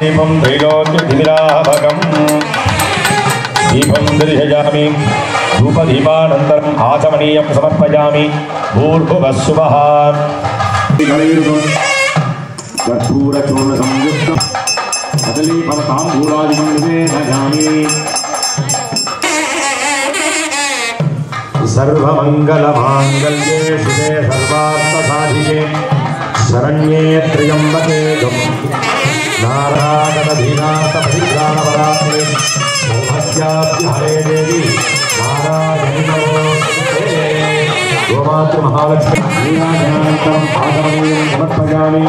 दीपं त्रैलोक्यधिराभकं दीपं दर्शयामि धूपदीपानन्तरम् आचमनीयं समर्पयामि भूर्भुवः शुभः कर्पूरचूर्णसंयुक्तं कदलीफलताम्बूलादिकं निवेदयामि सर्वमङ्गलमाङ्गल्ये शिवे सर्वार्थसाधिके शरण्ये त्र्यम्बके नारायणधीनाथपरित्राणपरात्रे सर्वस्याप्यहरे देवी नारायणी नमोस्तुते गोमातृमहालक्ष्मी नीराजनानन्तरम् आगमनीयं समर्पयामि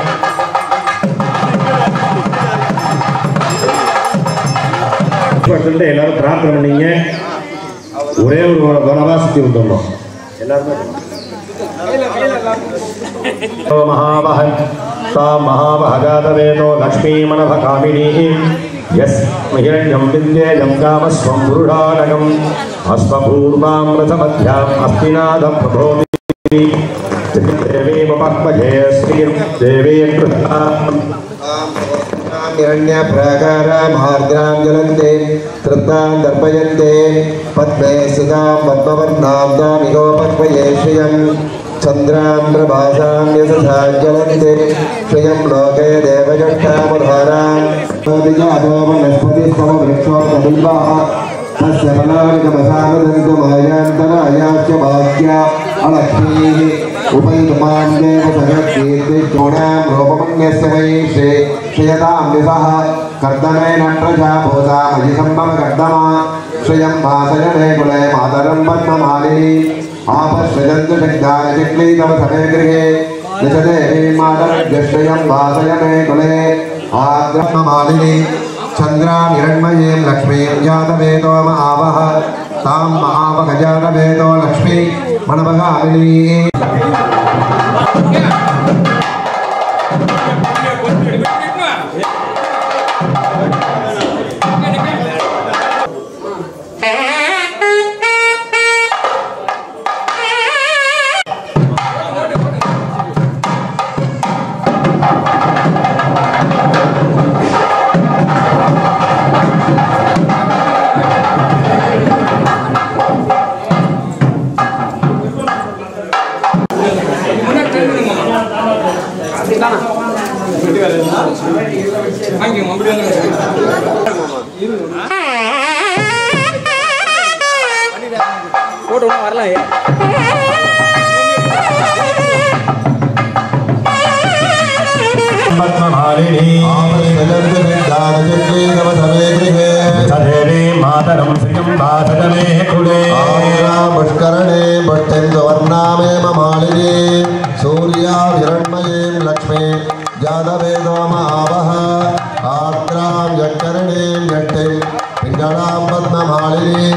எல்லாரும் பிரார்த்தனை பண்ணீங்க ஒரே ஒரு வனவாசத்தை வந்துடணும் எல்லாருமே महावहन् सा महावहजातवेदो लक्ष्मीमनभकामिनीः यस्महिरण्यं विद्येयं कामस्वं पुरुषानकम् अश्वपूर्वामृतमध्याम् अस्तिनाथं प्रभोमि देवीमुपह्वये श्रीदेवी कृताम् हिरण्यप्राकारामार्द्रां ज्वलन्ते तृप्तां दर्पयन्ते पद्मे सुतां पद्मवर्णां दामिगोपह्वये श्रियम् चन्द्रां प्रभासां यशसा ज्वलन्ते श्रियं लोके देवजष्टामुधारां जातो वनस्पतिस्तमवृक्षो कदम्बाः तस्य फलानिकमसामदन्तमायान्तरायाश्च भाग्या अलक्ष्मीः उपैतुमां देवसहकीर्तिश्चूणां रूपमन्यस्य वैश्रे श्रियतां दिशः कर्दमेन प्रजाभूता मयिसम्भवकर्दमा श्रियं भासयने कुले मातरं पद्ममालिनी आपश्रयन्तु शक्ताय चक्ली तव समे गृहे दशदेवी मातरज्ञश्रियं भासयने कुले आद्रह्ममालिनी चन्द्रां हिरण्मयीं लक्ष्मीं जातवेदो महावः तां महावगजातवेदो लक्ष्मी मनभगामिनी फोटो வரல पद्ममालिनी सदेवी मातरं श्रियं भासजने कुले पुष्करणे पुष्टेन्दुवर्णामे ममालिनी सूर्या हिरण्मयीं लक्ष्मी जातवेदो महावः आर्द्रां यत्करणीं यष्टिं पिङ्गलां पद्ममालिनी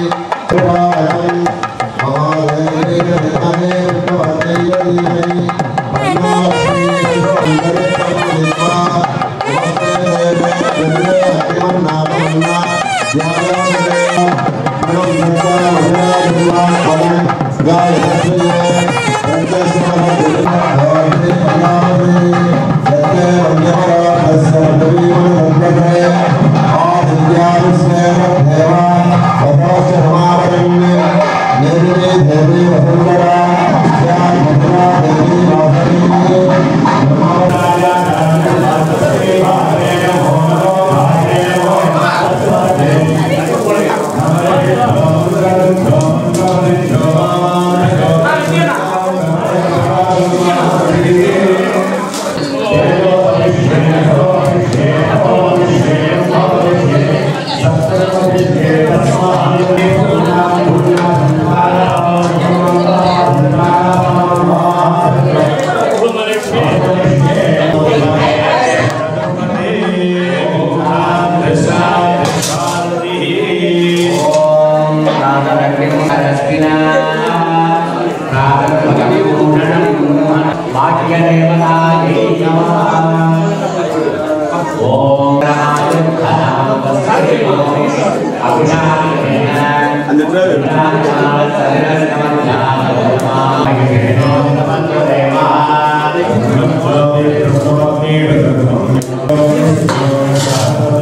Thank you.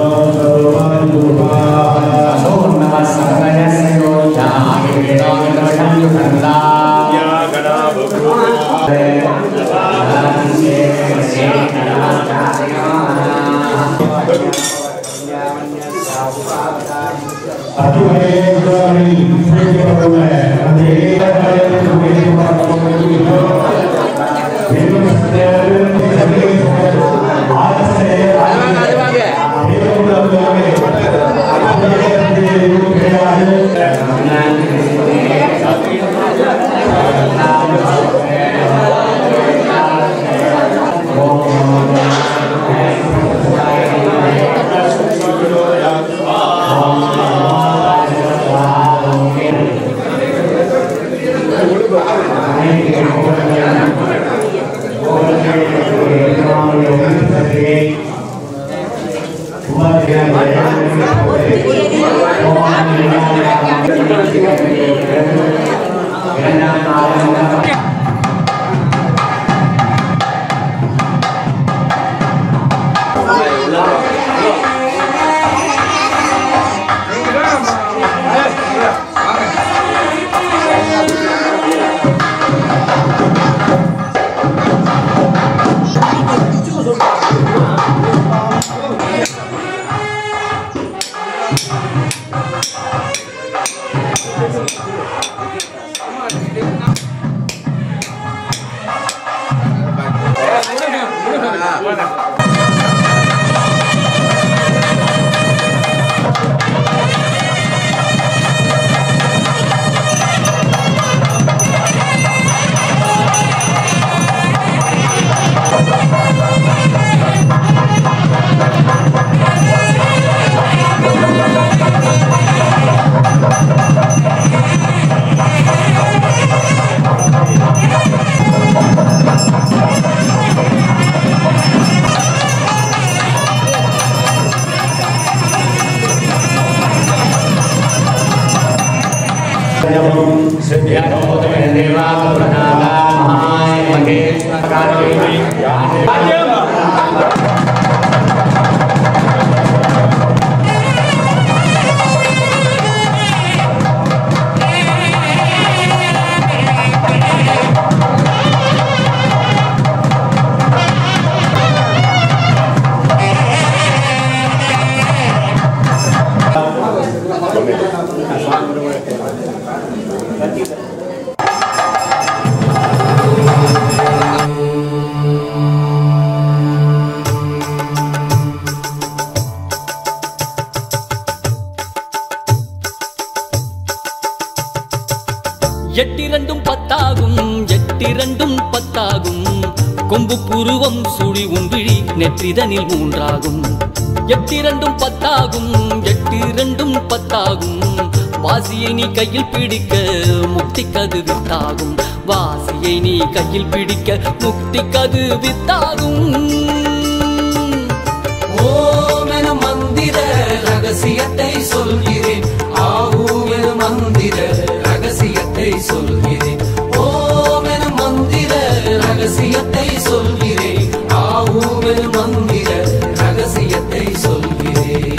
எட்டிரண்டும் பத்தாகும் எட்டிரண்டும் பத்தாகும் கொம்பு புருவம் சுழி உன்விழி நெற்றிதனில் மூன்றாகும் எட்டிரண்டும் பத்தாகும் எட்டிரண்டும் பத்தாகும் வாசியை நீ கையில் பிடிக்க முக்திக்கது வித்தாகும் வாசியை நீ கையில் பிடிக்க முக்திக்கது வித்தாகும் ஓம் என மந்திர ரகசியத்தை சொல்கிறேன் ஆவும் என மந்திர ரகசியத்தை சொல்கிறேன் ஓம் என மந்திர ரகசியத்தை சொல்கிறேன் ஆவும் என மந்திர ரகசியத்தை சொல்கிறேன்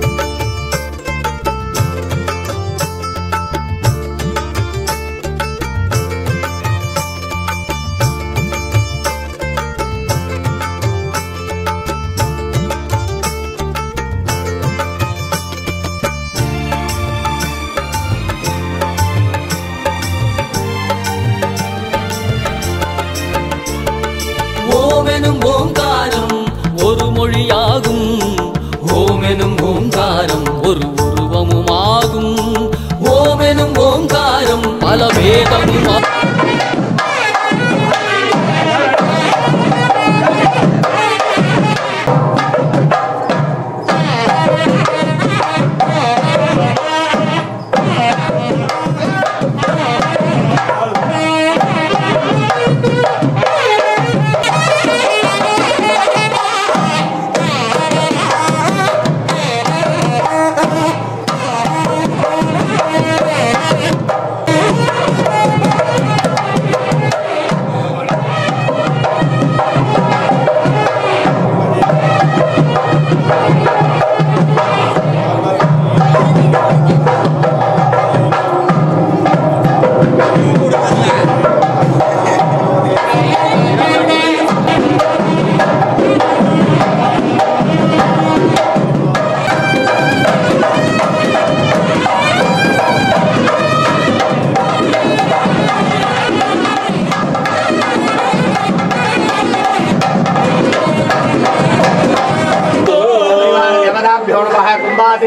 ஓமெனும் ஓங்காரம் ஒரு மொழியாகும் ஓமெனும் ஓங்காரம் ஒரு உருவமுமாகும் ஓமெனும் ஓங்காரம் பல வேதமும்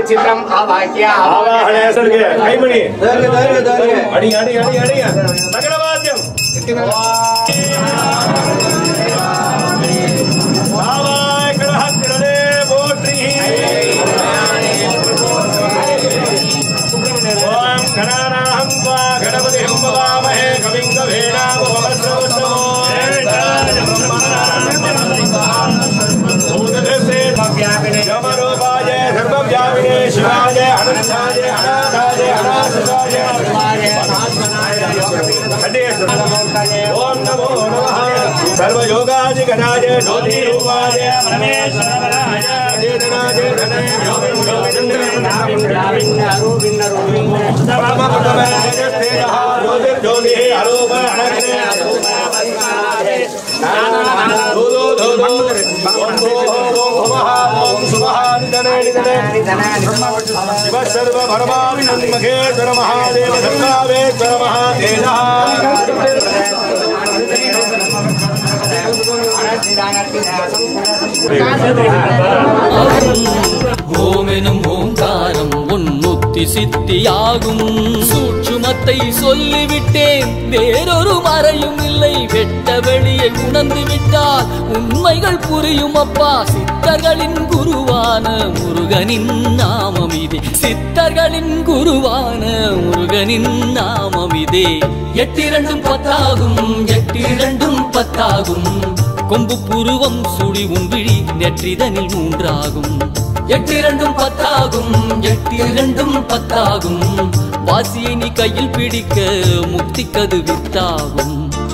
चित्रम आवाह्य आवाहने सर्गे कैमणि अड़ी अड़ी अड़ी अड़ी सकलवाद्यम आवाय करहत्तिरने बोट्री ओम गणानाहं वा गणपतिं ववामहे कविं कवीनामुपमश्रवस्तमो यमरूपाय सर्वव्यापिने शिवाय अनन्ताय अनाथाय अनाथाय ओम नमो नमः सर्वयोगादिगणाय ज्योतिरूपाय परमेश्वराय देवनाय धनाय ज्योतिर्ज्योतिः अरूप अनक्षय शिव सर्व परमात्मकेश्वर महादेव सर्वावेश्वर महादेवः ஓமெனும் ஓங்காரம் உன்னுத்தி சித்தியாகும் சூட்சுமத்தை சொல்லிவிட்டேன் வேறொரு மறையும் இல்லை வெட்ட வெளியை உணர்ந்து விட்டால் உண்மைகள் புரியும் அப்பா சித்தர்களின் குருவான முருகனின் நாமம் இதே சித்தர்களின் குருவான முருகனின் நாமம் இதே 8 2 10 8 2 10 கொம்பு புருவம் சுழி உன்விழி நெற்றிதனில் 3 8 2 10 8 2 10 வாசியை நீ கையில் பிடிக்க முக்திக்கது வித்தாகும்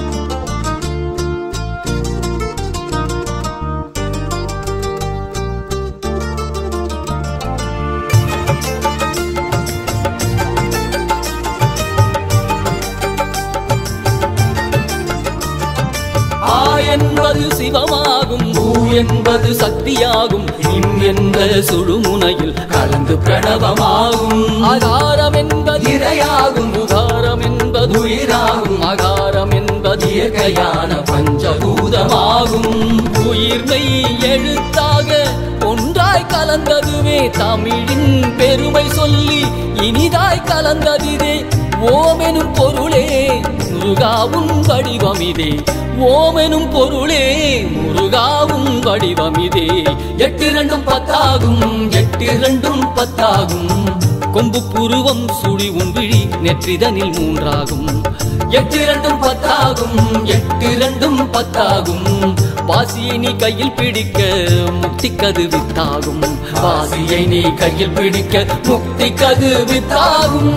என்பது சிவமாகும் பூ என்பது சக்தியாகும் இம் என்ற சுழுமுனையில் கலந்து பிரணவமாகும் ஆகாரம் என்பது இறையாகும் உகாரம் என்பது உயிராகும் அகாரம் என்பது இயற்கையான பஞ்சபூதமாகும் உயிர்மை எழுத்தாக ஒன்றாய் கலந்ததுவே தமிழின் பெருமை சொல்லி இனிதாய் கலந்ததிதே ஓமெனும் பொருளே முருகாவும் வடிவமிதே ஓமெனும் பொருளே முருகாவும் வடிவமிதே 8 2 10 8 2 10 கொம்பு புருவம் சுழி உன்விழி நெற்றிதனில் 3 8 2 10 8 2 10 வாசியை நீ கையில் பிடிக்க முக்திக்கது வித்தாகும் வாசியை நீ கையில் பிடிக்க முக்திக்கது வித்தாகும்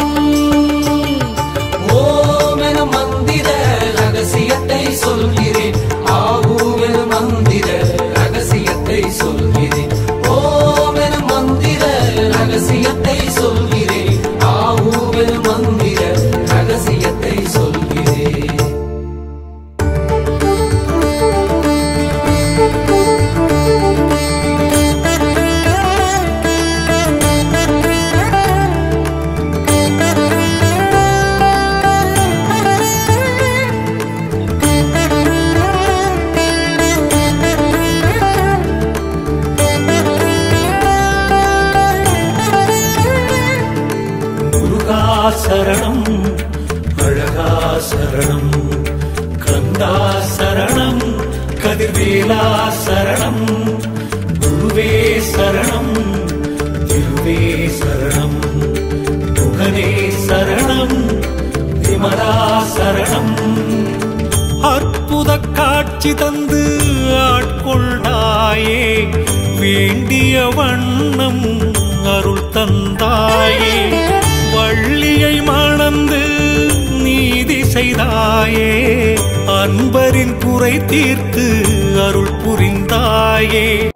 ஓமெனும் மந்திர ரகசியத்தை சொல்கிறேன் ஆகூவெனும் மந்திர ரகசியத்தை சொல்கிறேன் ஓமெனும் மந்திர ரகசியத்தை சொல்கிறேன் ஆகூவெனும் மந்திர ரகசியத்தை சொல்கிறேன் சரணம் அழகா சரணம் கந்தா சரணம் கதிர்வேலா சரணம் குருவே சரணம் திருவே சரணம் முகனே சரணம் விமலா சரணம் அற்புத காட்சி தந்து ஆட்கொண்டாயே வேண்டிய வண்ணம் அருள் தந்தாயே வள்ளியை மணந்து நீதி செய்தாயே அன்பரின் குறை தீர்த்து அருள் புரிந்தாயே